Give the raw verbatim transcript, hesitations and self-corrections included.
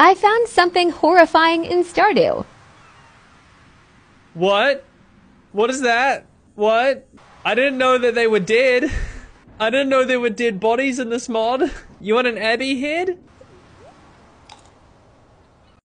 I found something horrifying in Stardew. What? What is that? What? I didn't know that they were dead. I didn't know there were dead bodies in this mod. You want an Abbey head?